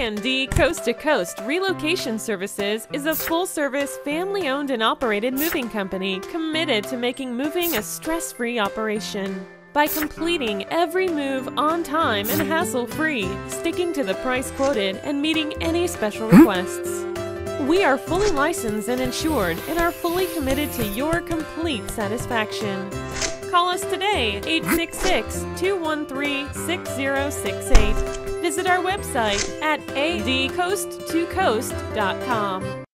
A&D Coast to Coast Relocation Services is a full-service, family-owned and operated moving company committed to making moving a stress-free operation. By completing every move on time and hassle-free, sticking to the price quoted, and meeting any special requests. We are fully licensed and insured and are fully committed to your complete satisfaction. Call us today, 866-213-6068. Visit our website at adcoast2coast.com.